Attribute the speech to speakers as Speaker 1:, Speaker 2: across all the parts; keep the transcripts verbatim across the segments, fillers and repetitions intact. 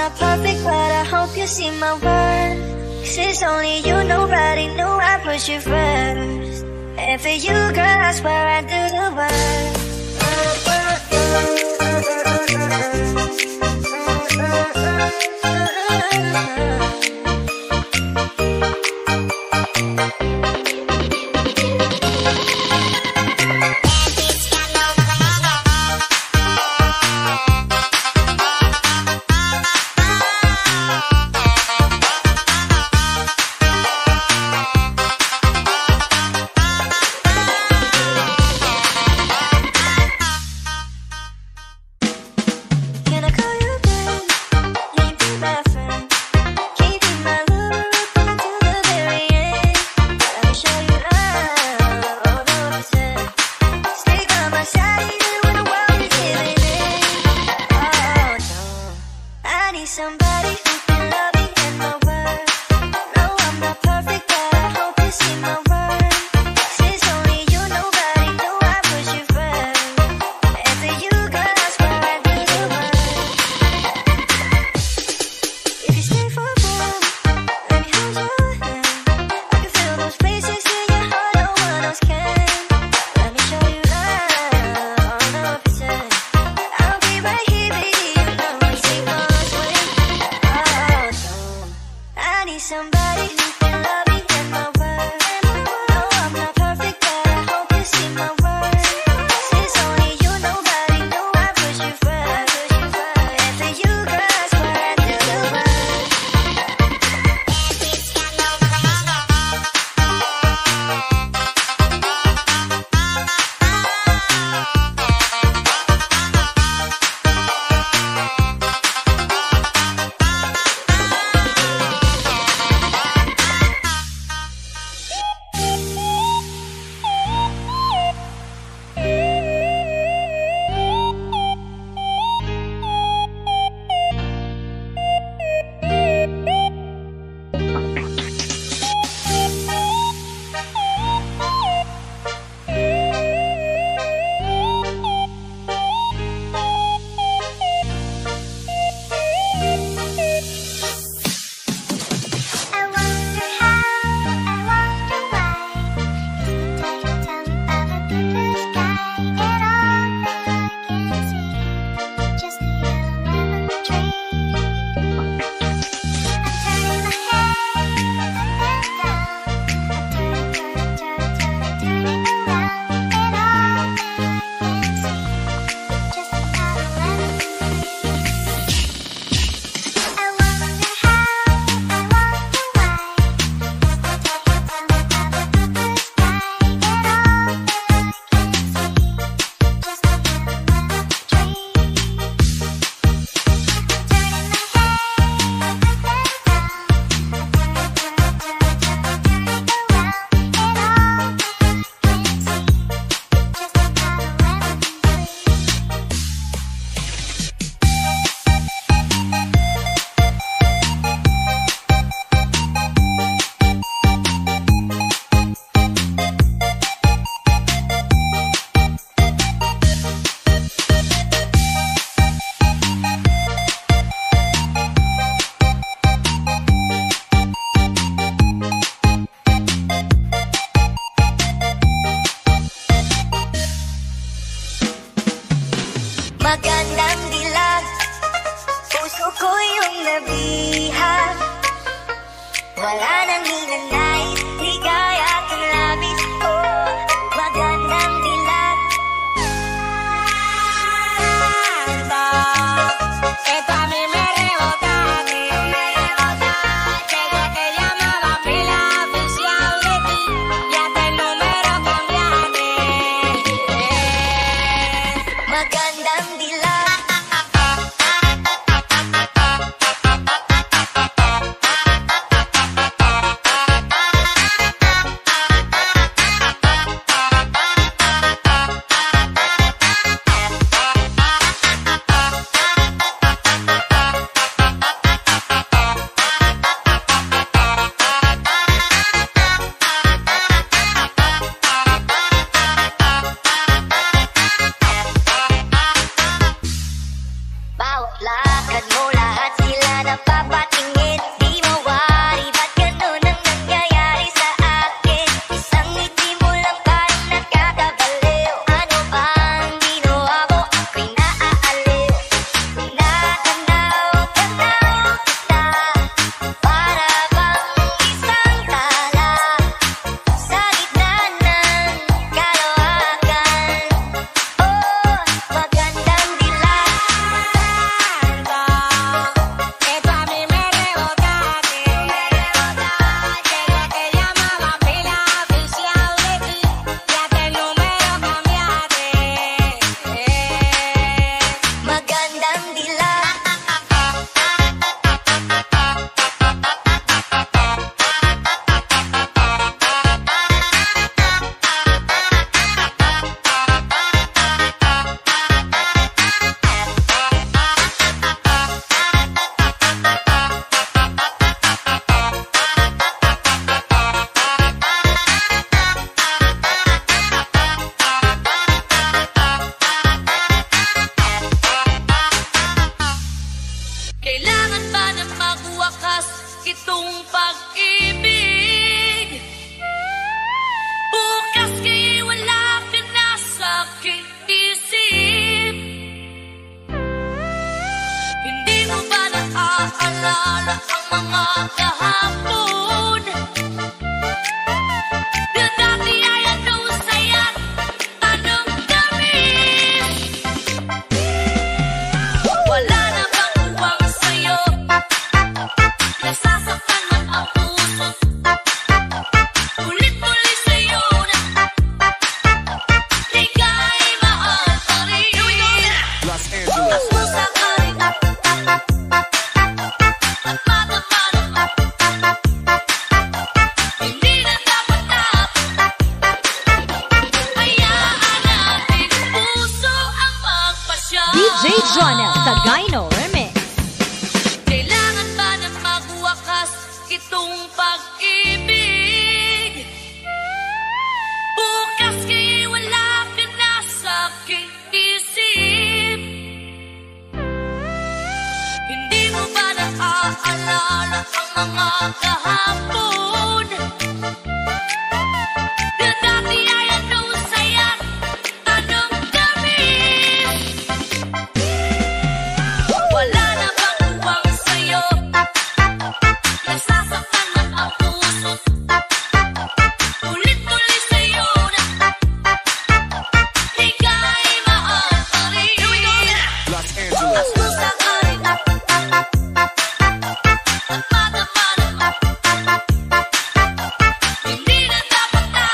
Speaker 1: not perfect, but I hope you see my worth. 'Cause it's only you, nobody knew I put you first. And for you, girl, I swear I do the work. Somebody who can love me and my worth. No, I'm not perfect, but I hope you see my worth. 'Cause it's only you, nobody knew I put you first. And for you, girl, I swear I do the work. If you stay for a while, let me hold your hand. I can feel those places in your heart no one else can. Let me show you love, one hundred percent. I'll be right here, baby, you know I take much way. I need somebody who can love me and my worth. No, I'm not perfect, but I hope you see my worth. 'Cause it's only you, nobody knew I put you first. And for you, girl, I swear I do the work. Magandang dilag, puso ko yung nabihag. Wala nang hinanais, ligaya at ang labis ko. Magandang dilag.
Speaker 2: Esto a mí me rebota, desde que llamaba pila oficial de ti, y hasta el número cambiaste.
Speaker 1: Magandang dilag.
Speaker 2: maaalala ang mga kahapon. Na dati ay ano saya, anong tamis. Wala na bang uwang sa'yo, nasasaktan man ang puso. Ulit-ulit sa'yo na di ka'y maaaring.
Speaker 3: Los Angeles.
Speaker 2: Ang pusa ka'y at madama-dama. Hindi na dapat na hayaan natin puso ang magpasya.
Speaker 4: D J Jonel Tagaino Remix.
Speaker 2: Kailangan ba na magwakas itong pag-ibig? Bukas kay wala ka na sa aking isip. Hindi mo ba naaalala ang mga kahapon? Na dati ay anong saya, anong tamis. Wala na bang uwang sa'yo, nasasaktan man ang puso. Ulit-ulit sa'yo na di ka'y maaaring.
Speaker 3: Los
Speaker 2: Ang
Speaker 3: Angeles.
Speaker 2: pusa ka'y at madama-dama. Hindi na dapat na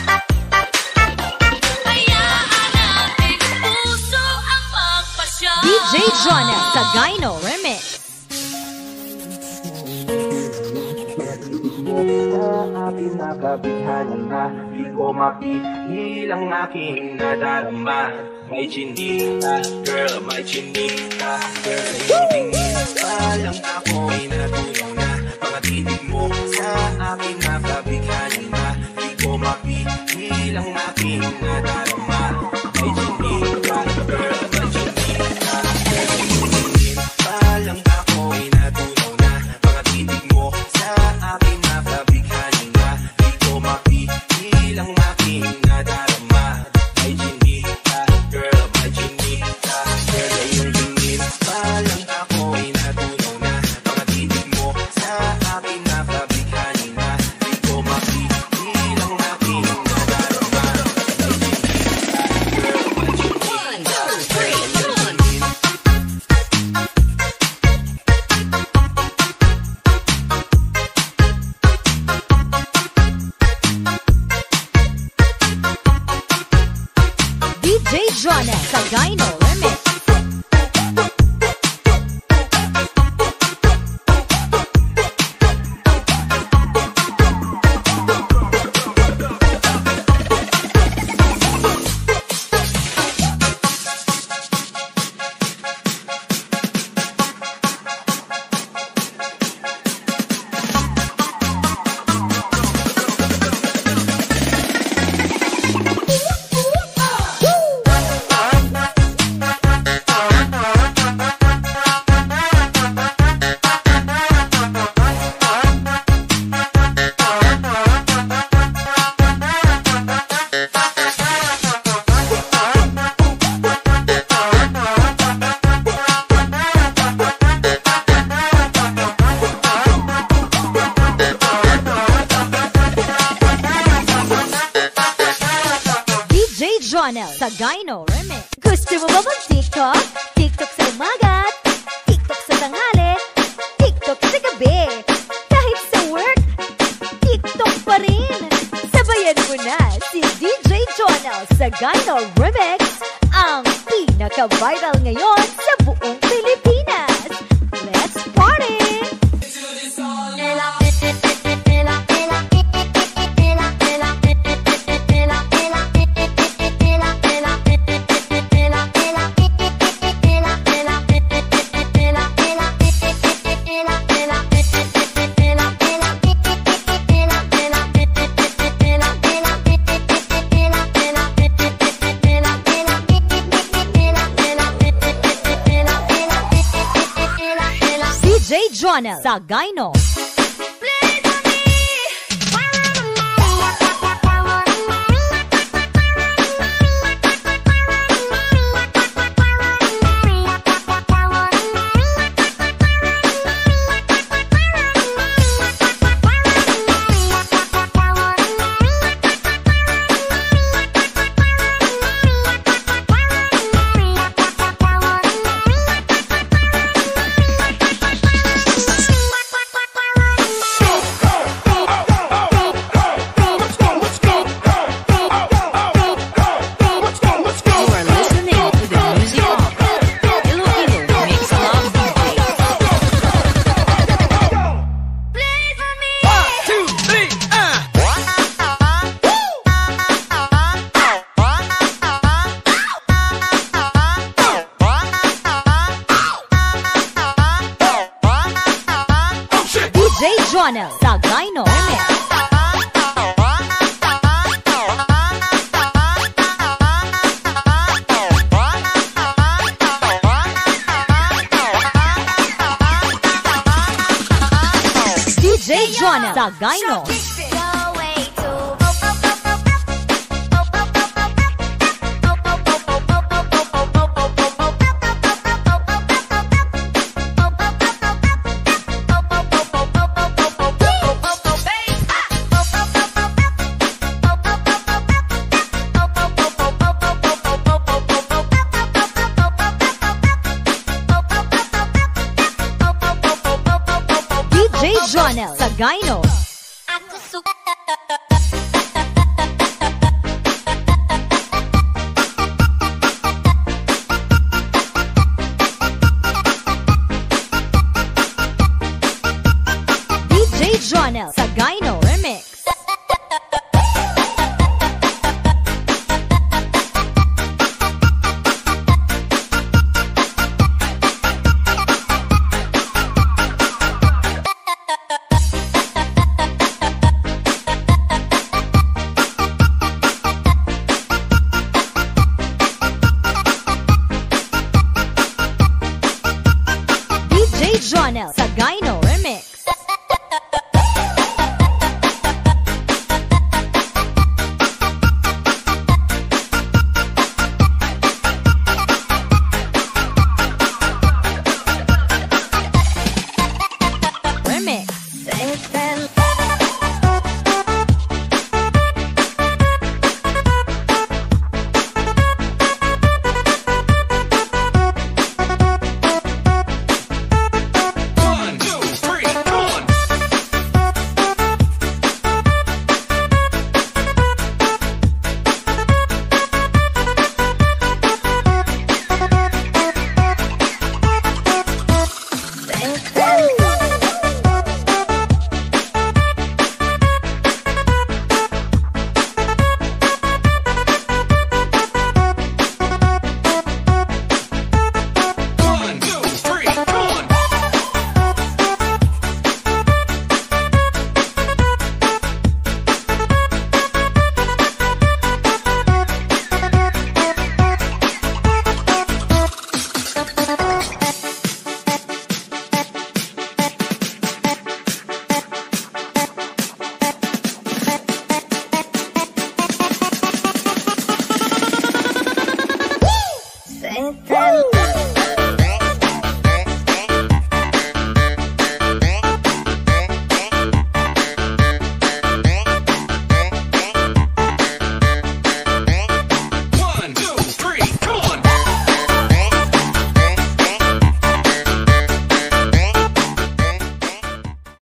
Speaker 2: hayaan natin puso ang magpasya.
Speaker 4: D J Jonel Tagaino Remix.
Speaker 5: Sa aking nakabighanan na di ko mapigil ang aking nadarama. May chinita, girl, may chinita, girl. Sa iyong tingin pa lang ako'y natulog na. Mga titig mo sa aking nakabighanan na di ko mapigil ang aking nadarama. May chinita, girl, may chinita, girl. Sa iyong tingin pa lang ako'y natulog na. Mga titig mo sa aking nakabighanan na di ko mapigil ang aking nadarama. May chinita, girl, may chinita, girl. Sa iyong tingin pa lang ako'y natulog na. Mga titig mo sa aking nakabighanan na di ko mapigil ang aking nadarama. May chinita, girl, may chinita,
Speaker 4: D J Jonel Tagaino Remix. D J Jonel Tagaino Remix. Gusto mo ba mag-TikTok? TikTok sa umaga, TikTok sa tanghali, TikTok sa gabi. Kahit sa work, TikTok pa rin. Sabayan mo na si D J Jonel Tagaino Remix, ang pinaka-viral ngayon sa buong Pilipinas. Let's party! D J Jonel Tagaino. Jonel sa Gyno Remix. D J Jonel sa Gyno. D J Jonel sa Gyno